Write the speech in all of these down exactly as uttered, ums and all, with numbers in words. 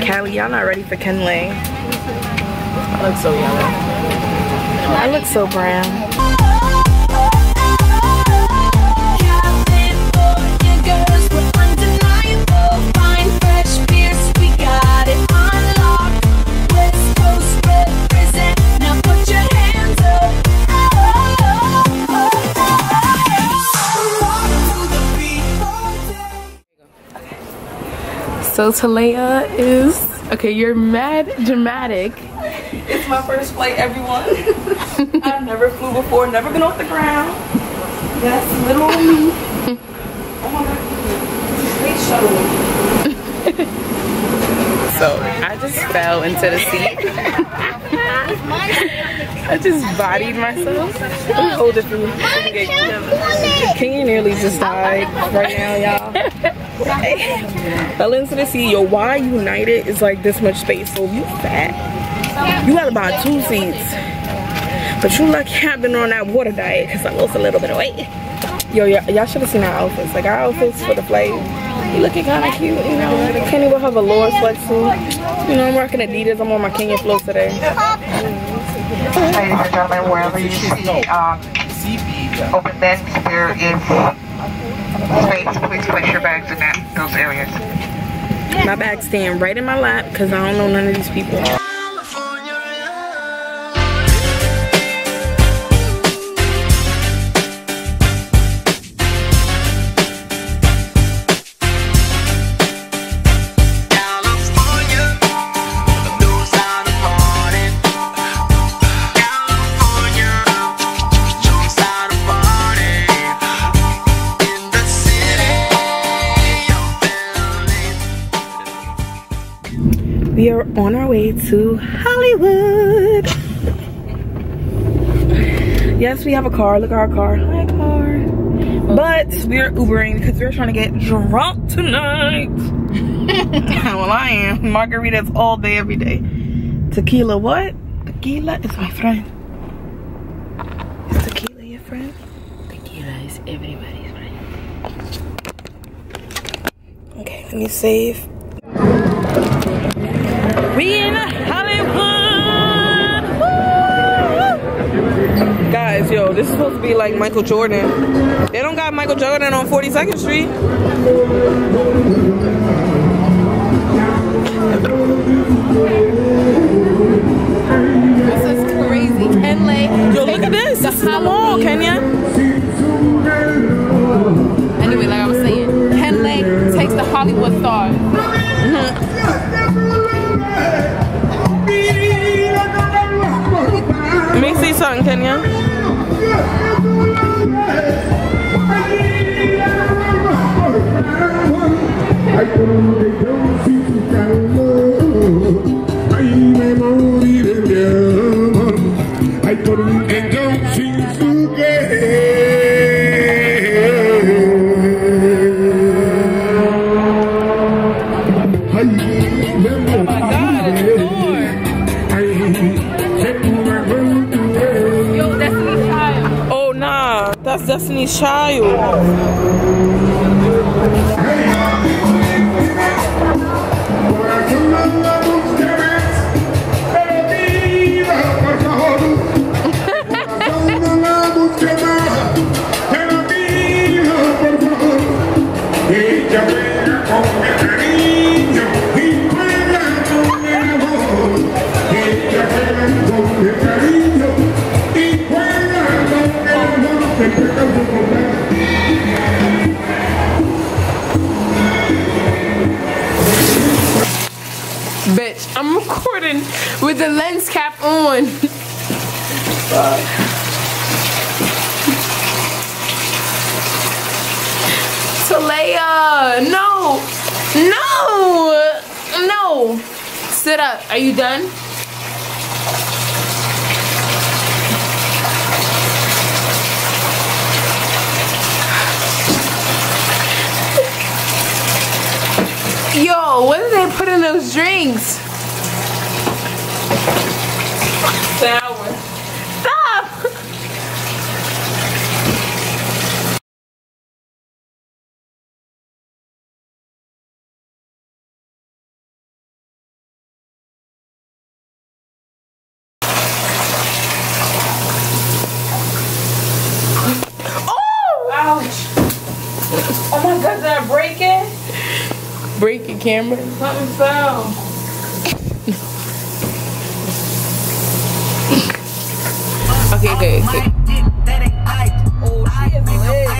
Cali. Y'all not ready for KenLay. I look so yellow. I look so brown. So Talaya is, okay, you're mad dramatic. It's my first flight, everyone. I've never flew before, never been off the ground. That's little me. Oh my god. Space shuttle. So I just fell into the seat. I just bodied myself. Let me hold it for you. Can you nearly just died right now, y'all? Fell into the seat. Yo, why United is like this much space? So you fat, you gotta buy two seats. But you lucky I've been on that water diet because I lost a little bit of weight. Yo, y'all should have seen our outfits. Like our outfits for the flight. You looking kind of cute, you know. Kenny will have a lower sweatsuit. You know, I'm rocking Adidas. I'm on my Kenya flow today. Ladies and gentlemen, wherever you see um, open beds, there is space. Please place your bags in that, those areas. My bag's staying right in my lap because I don't know none of these people. We are on our way to Hollywood. Yes, we have a car. Look at our car. Hi, car. But we're Ubering because we're trying to get drunk tonight. Well, I am. Margaritas all day, every day. Tequila, what? Tequila is my friend. Is tequila your friend? Tequila is everybody's friend. Okay, let me save. We in Hollywood! Woo! Guys, yo, this is supposed to be like Michael Jordan. They don't got Michael Jordan on forty-second Street. This is crazy. KenLay. Yo, look at this. This is the mall, Kenya. Anyway, like I was saying, KenLay takes the Hollywood stars. Mm-hmm. Let me see something, Kenya. That's Destiny's Child. Bitch, I'm recording with the lens cap on. Talaya, no, no, no. Sit up. Are you done? Yo, what did they put in those drinks? Sour. Break your camera. Something fell. Okay, okay, okay. Oh, she is lit.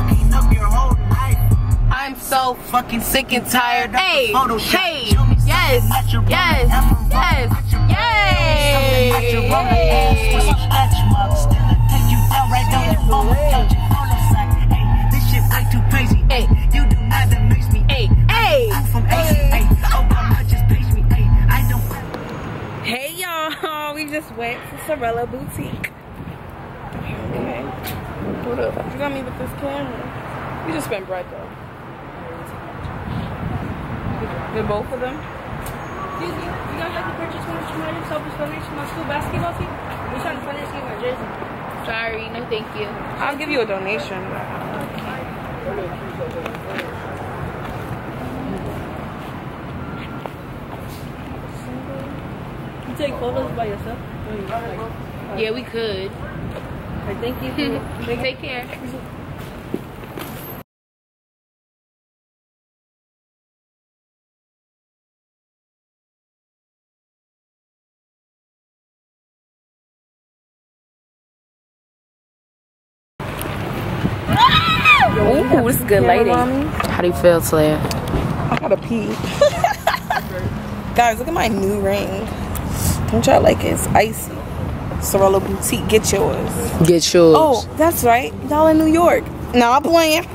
I'm so fucking sick and tired. Hey, hey, yes, yes, yes, yay! Hey, you do not makes me. Hey, hey, Hey y'all, we just went to Sorella Boutique. Okay. What up? You got me with this camera. We just spent bread though. Did both of them? Excuse me, you guys like to purchase one of my self-discoveries for my school basketball team? We're trying to finish getting my jersey. sorry, no thank you. I'll give you a donation. You take photos by yourself? Yeah, we could. I thank you. Take care. Ooh, this is good lighting. How do you feel, Talaya? I gotta pee. Guys, look at my new ring. Don't y'all like it? It's icy. Sorella Boutique, get yours. Get yours. Oh, that's right. Y'all in New York. Nah, I'm playing.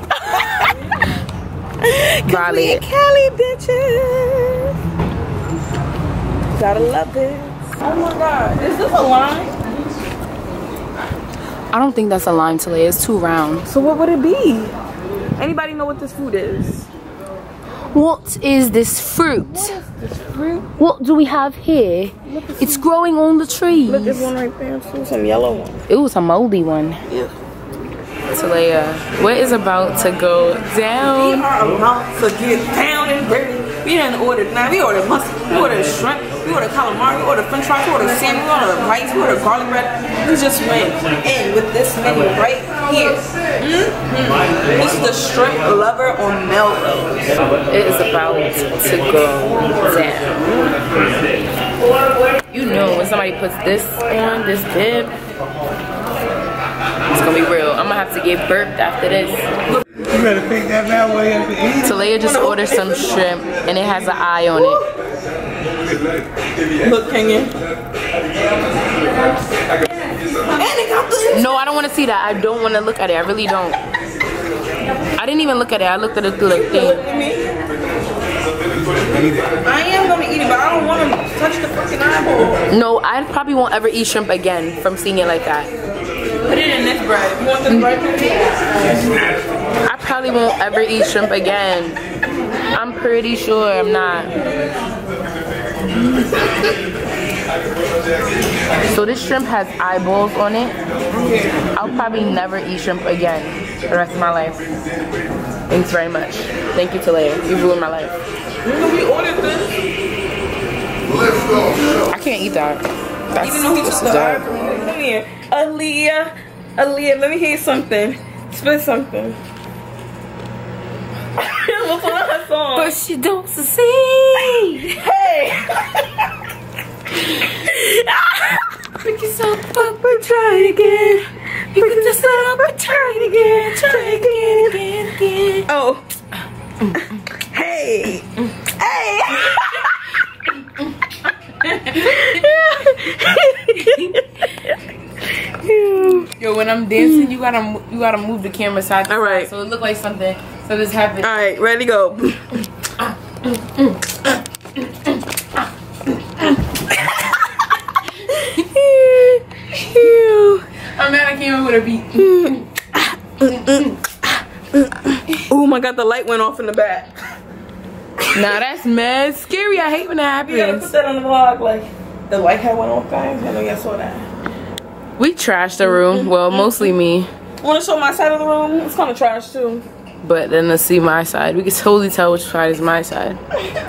Cali and Cali, bitches. Gotta love it. Oh my God, is this a line? I don't think that's a lime, Talaya. It's too round. So what would it be? Anybody know what this food is? What is this fruit? What is this fruit? What do we have here? It's growing on the trees. Look, there's one right there too. Some yellow one. It was a moldy one. Yeah. Talaya, what is about to go We down? are about to get down and dirty. We didn't order now. We ordered mustard. We ordered shrimp. We ordered calamari. We ordered french fries. We ordered salmon. We ordered rice. We ordered garlic bread. We just went in with this menu right here. Mm-hmm. This is the shrimp lover on Melrose. It is about to go down. You know when somebody puts this on, this dip, it's gonna be real. I'm gonna have to get burped after this. You better pick that bad way up and eat. Talaya just ordered some shrimp and it has an eye on it. Look, Kenya. No, I don't want to see that. I don't want to look at it. I really don't. I didn't even look at it. I looked at it through the thing. I am gonna eat it, but I don't want to touch the fucking eyeball. No, I probably won't ever eat shrimp again from seeing it like that. Put it in this bread. You want this bread? I probably won't ever eat shrimp again. I'm pretty sure I'm not. So this shrimp has eyeballs on it. I'll probably never eat shrimp again for the rest of my life. Thanks very much. Thank you, Talaya. You ruined my life. We ordered this. I can't eat that. That's Even though he just dark. Come here. Aaliyah. Aaliyah, let me hear something. Spit something. What's on her song? But she don't succeed. Hey! Pick yourself up and try it again. You can just set up and try it again. Try it again, again, again. Oh. Hey! Hey! Yo, when I'm dancing, you gotta you gotta move the camera side to All right. side so it look like something. So this happens. All right, ready, go. I'm mad I came in with a beat. Oh my God, the light went off in the back. Nah, that's mad scary. I hate when that You gotta happens. put that on the vlog, like the light had went off, guys. I know y'all saw that. We trashed the room. Well, mostly me. Want to show my side of the room? It's kind of trash too. But then let's see my side. We can totally tell which side is my side.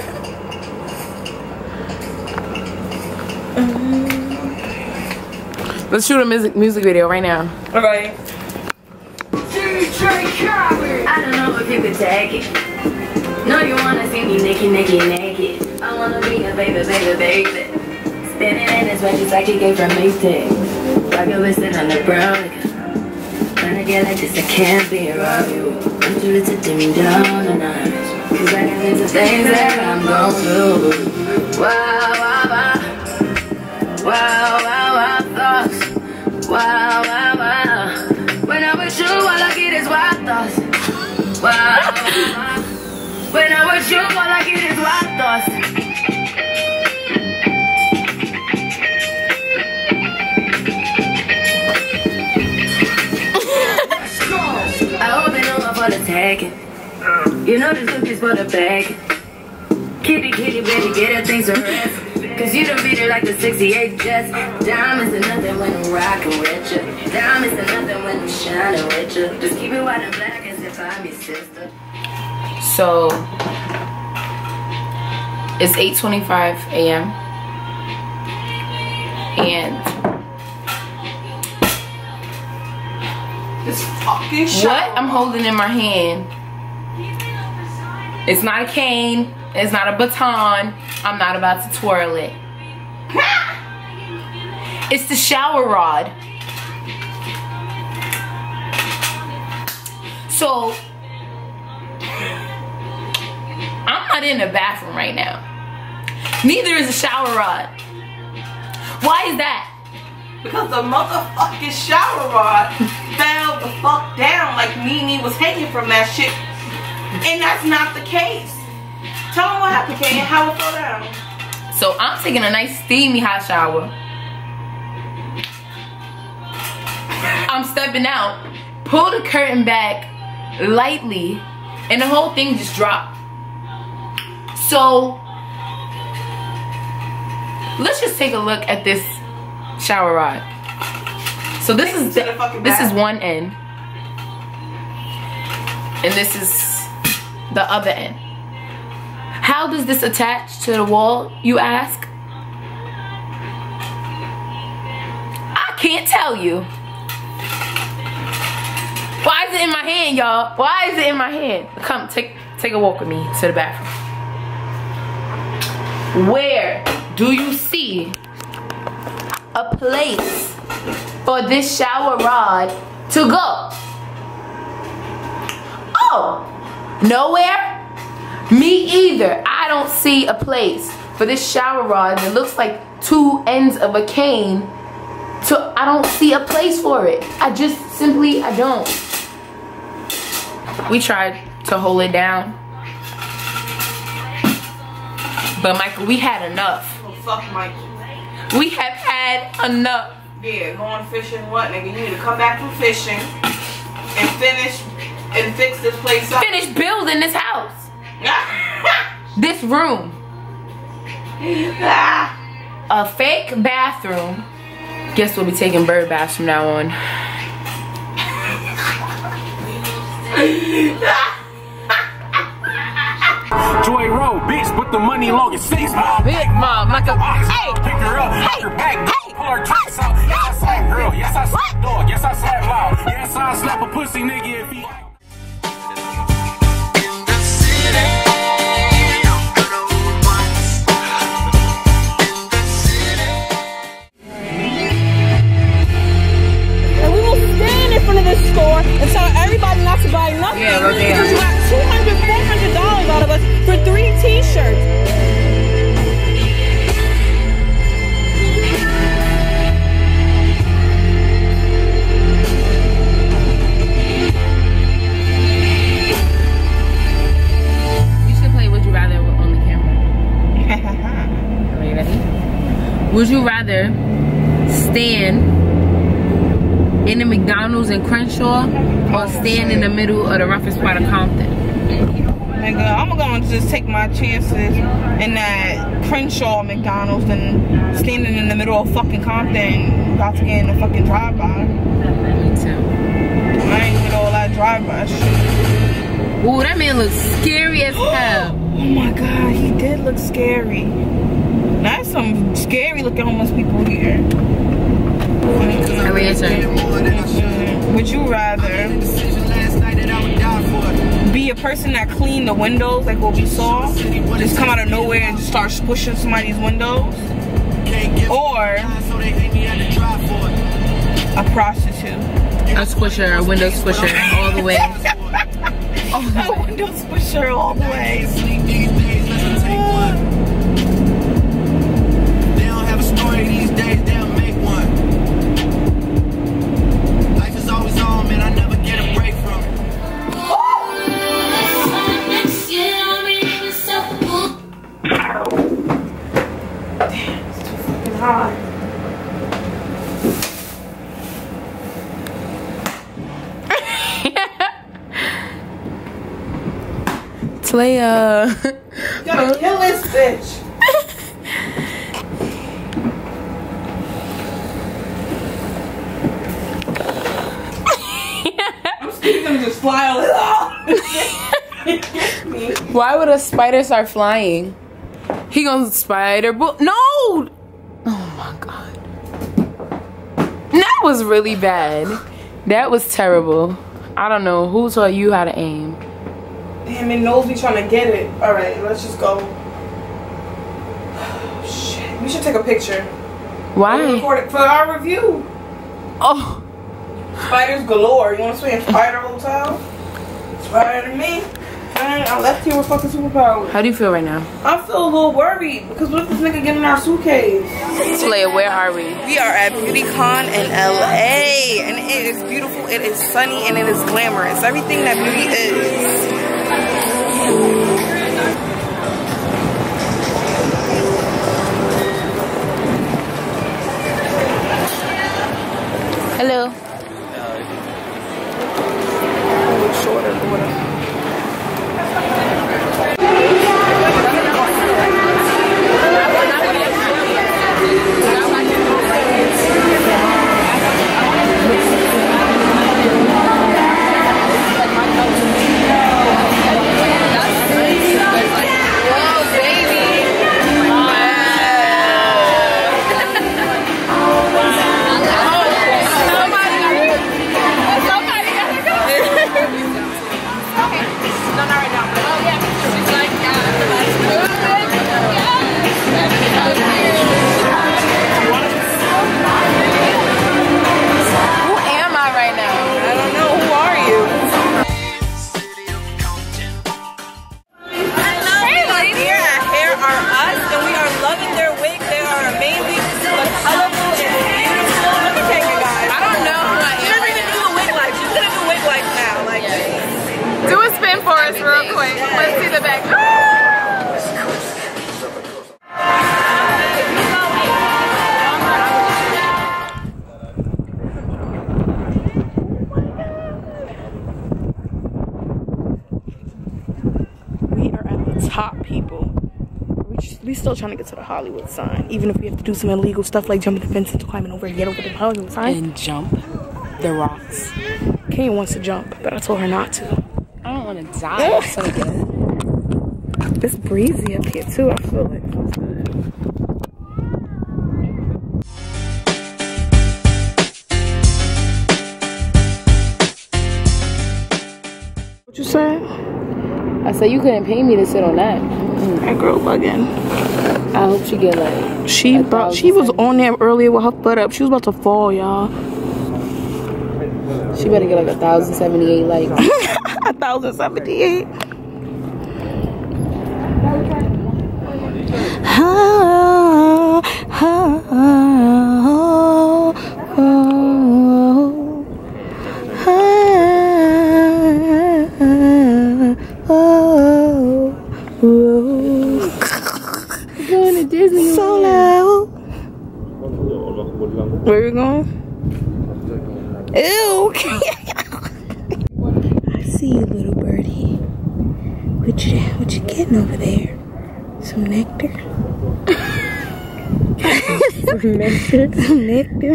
Let's shoot a music music video right now. All right. I don't know if you could tag it. No, you wanna see me naked, naked, naked. I wanna be a baby, baby, baby. Spinning in his way just like he came from Maytag. Like a wristlet on the brown. Tryna get like this, I can't be around you. I'm too rich to dim down the night. Cause I can into things that I'm gon' do. Wow, wow, wow. Wow, wow, wow, thoughts. Wow, wow, wow. When I'm with you, all I get is wild thoughts. Wow, wow, wow. When I'm with you, all I get is wild thoughts. I hope they know I'm for the tagging. You know this cookie's for the bag. Kitty, kitty, baby, get her things to rest. Cause you done beat it like the sixty-eight Jets. Diamonds are nothing when I'm rockin' with you. Diamonds are nothing when I'm shining with you. Just keep it white and black as if I'm your sister. So it's eight twenty-five a m and This fucking shit. what I'm holding in my hand, it's not a cane, it's not a baton. I'm not about to twirl it. It's the shower rod. So I'm not in the bathroom right now. Neither is a shower rod. Why is that? Because the motherfucking shower rod fell the fuck down like Mimi was hanging from that shit. And that's not the case. Tell them what happened, Kay, and how it fell down. So I'm taking a nice steamy hot shower. I'm stepping out, pull the curtain back lightly, and the whole thing just dropped. So let's just take a look at this shower rod. So this is the, this is one end, and this is the other end. How does this attach to the wall, you ask? I can't tell you. Why is it in my hand, y'all? Why is it in my hand? Come, take take a walk with me to the bathroom. Where do you see a place for this shower rod to go? Oh, nowhere? Me either. I don't see a place for this shower rod that looks like two ends of a cane. So I don't see a place for it. I just simply, I don't. We tried to hold it down, but Michael, we had enough. Oh, fuck Michael. We have had enough. Yeah, going fishing what, nigga? You need to come back from fishing and finish and fix this place up. Finish building this house. This room. A fake bathroom. Guess we'll be taking bird baths from now on. Joy Road, bitch, put the money long as six mile. Big mom, like a hey, pick her up, hey, her back, hey, pull her tracks out. Yes, I slap girl. Yes, I slap dog. Yes, I slap loud. Yes, I slap a pussy nigga if he. This store and tell everybody not to buy nothing. Yeah, right there. Because you got two hundred dollars, four hundred dollars out of us for three t-shirts. You should play Would You Rather on the camera. Are you ready? Would you rather stand in the McDonald's in Crenshaw or stand in the middle of the roughest part of Compton? Nigga, I'm gonna just take my chances in that Crenshaw McDonald's than standing in the middle of fucking Compton about to get in a fucking drive-by. Me too. I ain't with all that drive-by shit. Ooh, that man looks scary as hell. Oh my god, he did look scary. That's some scary looking homeless people here. I mean, it's a, Would you rather be a person that cleaned the windows, like what we saw, just come out of nowhere and just start pushing somebody's windows, or a prostitute. A squisher, a window squisher, all the way. Oh, a window squisher all the way. They don't have a story these days, they'll make one. Life is always on, man, I never get a break from it. Damn, it's too fucking hot. Talaya. You gotta kill this bitch. I'm still gonna just fly all it off. Why would a spider start flying? He gonna spider bo- No! Oh my god. That was really bad. That was terrible. I don't know who taught you how to aim. Damn, it knows me trying to get it. Alright, let's just go. Shit. We should take a picture. Why? Record it for our review. Oh. Spiders galore. You want to swim in Spider Hotel? Spider to me. Man, I left here with fucking superpowers. How do you feel right now? I feel a little worried because what if this nigga get in our suitcase? Talaya, where are we? We are at BeautyCon in L A, and it is beautiful, it is sunny, and it is glamorous. Everything that beauty is. Hello. Shorter, whatever. Top people. We, just, we still trying to get to the Hollywood sign, even if we have to do some illegal stuff like jumping the fence and climbing over and get over the Hollywood sign. And jump the rocks. Kay wants to jump, but I told her not to. I don't want to die. So good. It's breezy up here too. I feel like it's good. What you said? I said you couldn't pay me to sit on that. Mm, that girl bugging. I hope she get like. She about, she was on there earlier with her butt up. She was about to fall, y'all. She better get like a thousand seventy eight likes. A thousand seventy eight. Oh, oh, oh, oh, oh, oh. Going to Disney. So loud. Where you going? Ew. I see you, little birdie. What you, what you getting over there? Some nectar? Some nectar? Some nectar?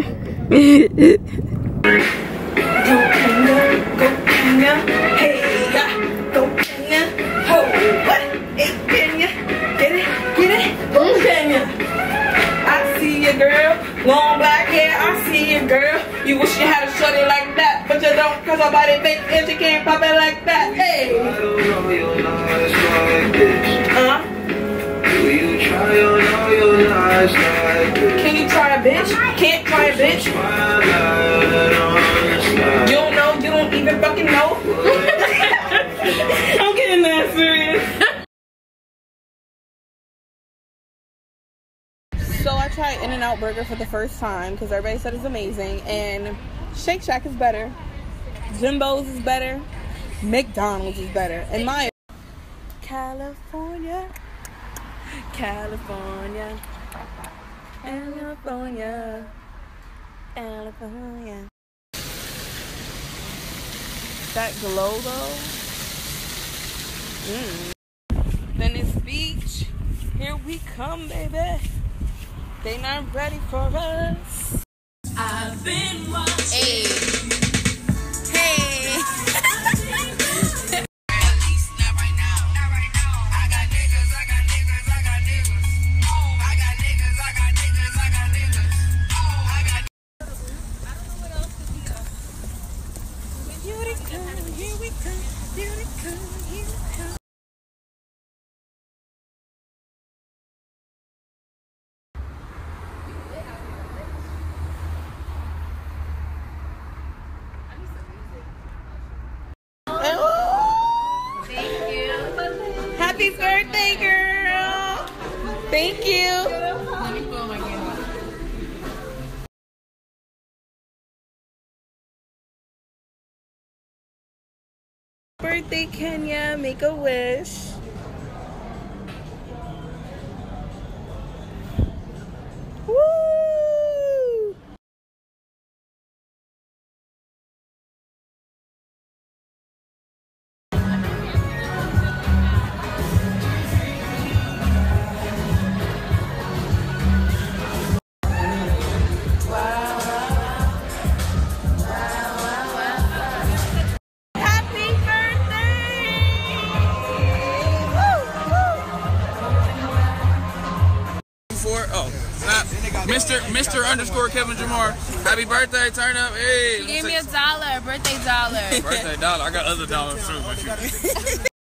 Go Kenya, go Kenya, hey ya, go Kenya, ho, what? Hey Kenya, get it, get it, go Kenya. I see you, girl, long black hair, I see you, girl. You wish you had a shorty like that, but you don't, cause her body big and she can't pop it like that. Hey. Huh? Can you try a bitch? Can't try a bitch? You don't know? You don't even fucking know? I'm getting that serious. So I tried In-N-Out Burger for the first time because everybody said it's amazing, and Shake Shack is better, Jimbo's is better, McDonald's is better. And my California, California, California, California. That glow though. Mm. Venice Beach, here we come, baby. They not ready for us. I've been watching. Hey. Hey. At least not right now. Not right now. I got niggas, I got niggas, I got niggas. Oh, I got niggas, I got niggas, I got niggas. Oh, I got. I don't know what else to do. Here we come, here we come, here we come, here we come. Happy birthday, girl! Thank you. Let me pull my camera. Birthday, Kenya. Make a wish. Woo! Oh, snap. Mister Mister underscore Kevin Jamar. Happy birthday, turn up. Hey. You gave me a dollar, birthday dollar. Birthday dollar. I got other dollars too. But you